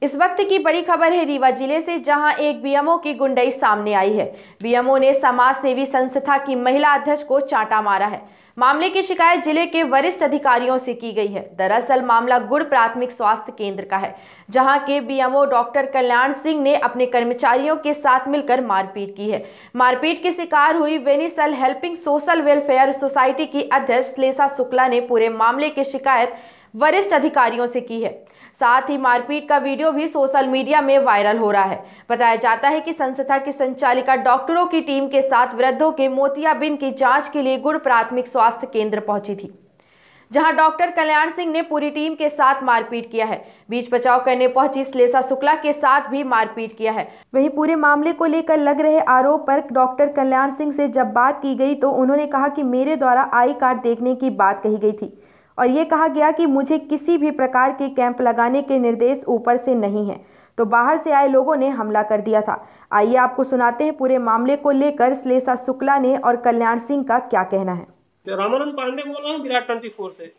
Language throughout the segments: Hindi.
इस वक्त की बड़ी खबर है रीवा जिले से, जहां एक बीएमओ की गुंडई सामने आई है। बीएमओ ने समाज सेवी संस्था की महिला अध्यक्ष को चांटा मारा है। मामले की शिकायत जिले के वरिष्ठ अधिकारियों से की गई है। दरअसल मामला गुड़ प्राथमिक स्वास्थ्य केंद्र का है, जहां के बीएमओ डॉक्टर कल्याण सिंह ने अपने कर्मचारियों के साथ मिलकर मारपीट की है। मारपीट की शिकार हुई वेनिसल हेल्पिंग सोशल वेलफेयर सोसाइटी की अध्यक्ष श्लेषा शुक्ला ने पूरे मामले की शिकायत वरिष्ठ अधिकारियों से की है। साथ ही मारपीट का वीडियो भी सोशल मीडिया में वायरल हो रहा है। बताया जाता है कि संस्था की संचालिका डॉक्टरों की टीम के साथ वृद्धों के मोतियाबिंद की जांच के लिए गुड़ प्राथमिक स्वास्थ्य केंद्र पहुंची थी, जहां डॉक्टर कल्याण सिंह ने पूरी टीम के साथ मारपीट किया है। बीच बचाव करने पहुंची श्लेषा शुक्ला के साथ भी मारपीट किया है। वहीं पूरे मामले को लेकर लग रहे आरोप पर डॉक्टर कल्याण सिंह से जब बात की गई तो उन्होंने कहा कि मेरे द्वारा आई कार्ड देखने की बात कही गई थी और ये कहा गया कि मुझे किसी भी प्रकार के कैंप लगाने के निर्देश ऊपर से नहीं है, तो बाहर से आए लोगों ने हमला कर दिया था। आइए आपको सुनाते हैं पूरे मामले को लेकर श्लेषा शुक्ला ने और कल्याण सिंह का क्या कहना है। रामानंद पांडे बोल रहा हूँ विराट 24 से।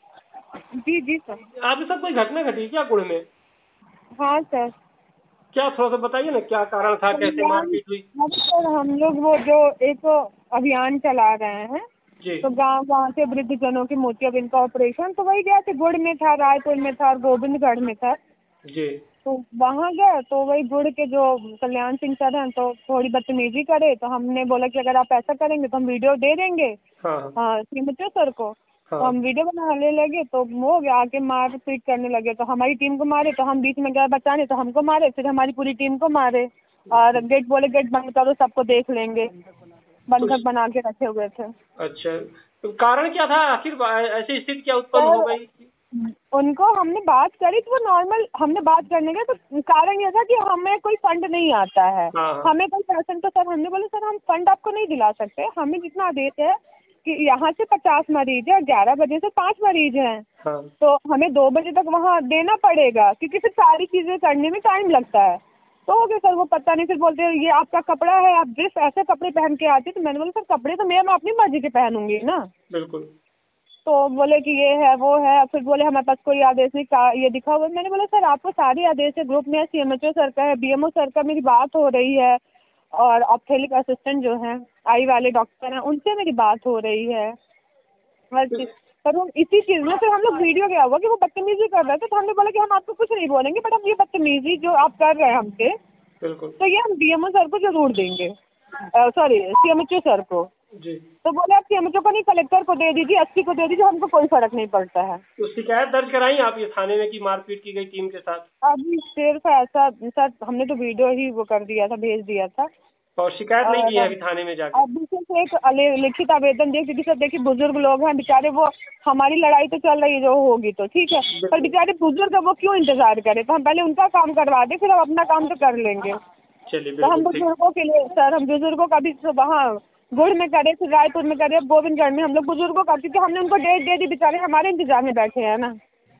जी सर। आपके साथ कोई घटना घटी क्या गुड़ में? हाँ सर। क्या थोड़ा सा बताइए ना, क्या कारण था, कैसे मारपीट हुई? सर हम लोग वो जो एक अभियान चला रहे हैं तो वहाँ से वृद्ध जनों की मोतियाबिंद का ऑपरेशन, तो वही गया थे। गुड़ में था, रायपुर में था और गोविंदगढ़ में था जी। तो वहाँ गए तो वही गुड़ के जो कल्याण सिंह सर हैं तो थोड़ी बदतमीजी करे, तो हमने बोला कि अगर आप ऐसा करेंगे तो हम वीडियो दे देंगे हाँ सीएमएचओ सर को। तो हम वीडियो बनाने लगे तो वो आके मार पीट करने लगे, तो हमारी टीम को मारे, तो हम बीच में गए बचाने तो हमको मारे, फिर हमारी पूरी टीम को मारे और गेट बोले गेट बंद करो, सबको देख लेंगे, बंधक बना के रखे हुए थे। अच्छा, तो कारण क्या था आखिर, ऐसी स्थिति क्या उत्पन्न हो गई? उनको हमने बात करी तो वो नॉर्मल, हमने बात करने के तो कारण ये था कि हमें कोई फंड नहीं आता है। हमें कोई पैसा, तो सर हमने बोला सर हम फंड आपको नहीं दिला सकते, हमें जितना आदेश है कि यहाँ से 50 मरीज है, 11 बजे से 5 मरीज हैं तो हमें 2 बजे तक वहाँ देना पड़ेगा, क्योंकि फिर सारी चीजें करने में टाइम लगता है। तो हो गया सर, वो पता नहीं, फिर बोलते हैं ये आपका कपड़ा है, आप जिस ऐसे कपड़े पहन के आते। तो मैंने बोला सर कपड़े तो मैं अपनी मर्जी के पहनूंगी ना। बिल्कुल। तो बोले कि ये है वो है, फिर बोले हमारे पास कोई आदेश नहीं, ये दिखा हुआ। मैंने बोला सर आपको सारी आदेश है, ग्रुप में सीएमएचओ सर का है, बीएमओ सर का मेरी बात हो रही है और ऑप्थेलिक असिस्टेंट जो है आई वाले डॉक्टर हैं उनसे मेरी बात हो रही है हर चीज। पर हम इसी चीज में फिर हम लोग वीडियो गया हुआ कि वो बदतमीजी कर रहे थे, तो हमने बोला कि हम आपको कुछ नहीं बोलेंगे, बट हम ये बदतमीजी जो आप कर रहे हैं हमसे, तो ये हम बीएमओ सर को जरूर देंगे, सॉरी सीएमएचओ सर को जी। तो बोले आप सीएमएचओ को नहीं, कलेक्टर को दे दीजिए, एसपी को दे दीजिए, हमको कोई फर्क नहीं पड़ता है। तो शिकायत दर्ज कराई आप ये थाने में कि मारपीट की गई टीम के साथ? अभी सिर्फ ऐसा सर हमने तो वीडियो ही वो कर दिया था, भेज दिया था और शिकायत नहीं की है अभी थाने में जाकर? अभी सिर्फ एक लिखित आवेदन दिया, क्योंकि सर देखिए बुजुर्ग लोग हैं बेचारे, वो हमारी लड़ाई तो चल रही है जो होगी तो ठीक है, पर बेचारे बुजुर्ग वो क्यों इंतजार करें, तो हम पहले उनका काम करवा दें, फिर हम अपना काम तो कर लेंगे। चलिए, तो हम बुजुर्गों के लिए सर, हम बुजुर्गों का भी वहाँ गुड़ में करे, फिर रायपुर में करे, गोविंदगढ़ में हम लोग बुजुर्गों का, क्योंकि हमने उनको डेट दे दी, बेचारे हमारे इंतजार में बैठे हैं ना।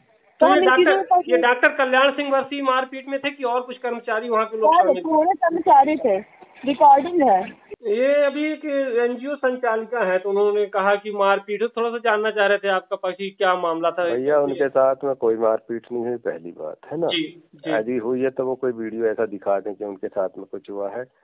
तो ये डॉक्टर कल्याण सिंह वर्षी मारपीट में थे कि और कुछ कर्मचारी वहाँ के लोग? पूरे कर्मचारी थे, रिकॉर्डिंग है। ये अभी एक एनजीओ संचालिका है, तो उन्होंने कहा कि मारपीट, थोड़ा सा जानना चाह रहे थे आपका पक्ष क्या मामला था? भैया उनके साथ में कोई मारपीट नहीं हुई, पहली बात है ना। जी। यदि हुई है तो वो कोई वीडियो ऐसा दिखा दें कि उनके साथ में कुछ हुआ है।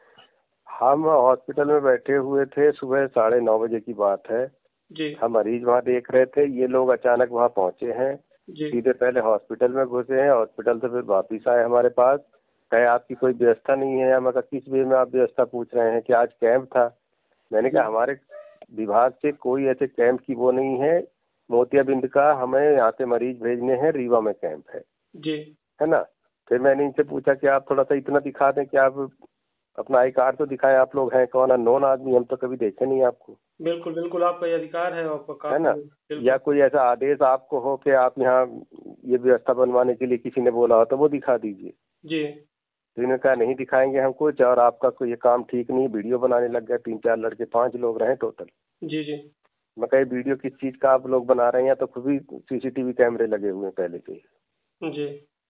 हम हॉस्पिटल में बैठे हुए थे, सुबह 9:30 बजे की बात है जी। हम मरीज वहाँ देख रहे थे, ये लोग अचानक वहाँ पहुँचे हैं, सीधे पहले हॉस्पिटल में घुसे हैं, हॉस्पिटल से फिर वापिस आए हमारे पास, कहे आपकी कोई व्यवस्था नहीं है। मैं कहा किस वे में आप व्यवस्था पूछ रहे हैं, कि आज कैंप था? मैंने कहा हमारे विभाग से कोई ऐसे कैंप की वो नहीं है, मोतियाबिंद का हमें यहाँ से मरीज भेजने हैं, रीवा में कैंप है जी, है ना। फिर मैंने इनसे पूछा कि आप थोड़ा सा इतना दिखा दें कि आप अपना आई कार्ड तो दिखाएं, आप लोग हैं कौन, अननोन आदमी, हम तो कभी देखे नहीं आपको। बिल्कुल बिल्कुल, आपका ये अधिकार है, आपका काम है ना। या कोई ऐसा आदेश आपको हो कि आप यहाँ ये व्यवस्था बनवाने के लिए किसी ने बोला हो तो वो दिखा दीजिए। जी। तो इन्होंने कहा नहीं दिखाएंगे हम कुछ, और आपका कोई ये काम ठीक नहीं। वीडियो बनाने लग गए, 3-4 लड़के, 5 लोग रहे टोटल। जी जी। मैं कही वीडियो किस चीज का आप लोग बना रहे हैं, तो खुद ही सीसीटीवी कैमरे लगे हुए हैं पहले से जी।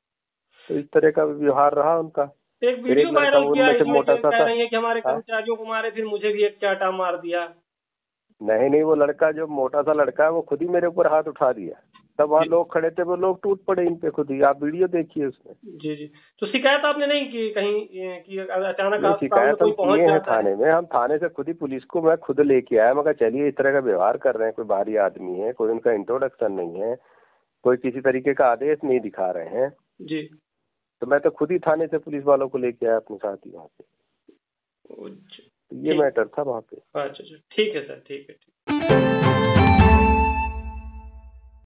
तो इस तरह का व्यवहार रहा उनका। एक वीडियो वायरल किया है, इसमें मोटा सा कह रही है कि हमारे कर्मचारियों को मारे, फिर मुझे भी एक चाटा मार दिया। नहीं, वो लड़का जो मोटा सा लड़का है वो खुद ही मेरे ऊपर हाथ उठा दिया। तब वहाँ लोग खड़े थे, वो लोग टूट पड़े इन पे खुद ही। आप वीडियो देखिए उसमें। जी जी। तो शिकायत आपने नहीं की कहीं कि अचानक आप शिकायत हम किए हैं थाने में। हम थाने से खुद ही पुलिस को मैं खुद लेके आया, मगर चलिए इस तरह का व्यवहार कर रहे हैं, कोई बाहरी आदमी है, कोई उनका इंट्रोडक्शन नहीं है, कोई किसी तरीके का आदेश नहीं दिखा रहे हैं जी, तो मैं तो खुद ही थाने से पुलिस वालों को लेके आया अपने साथ ही वहाँ पे। तो ये मैटर था वहाँ पे। अच्छा, ठीक है सर, ठीक है।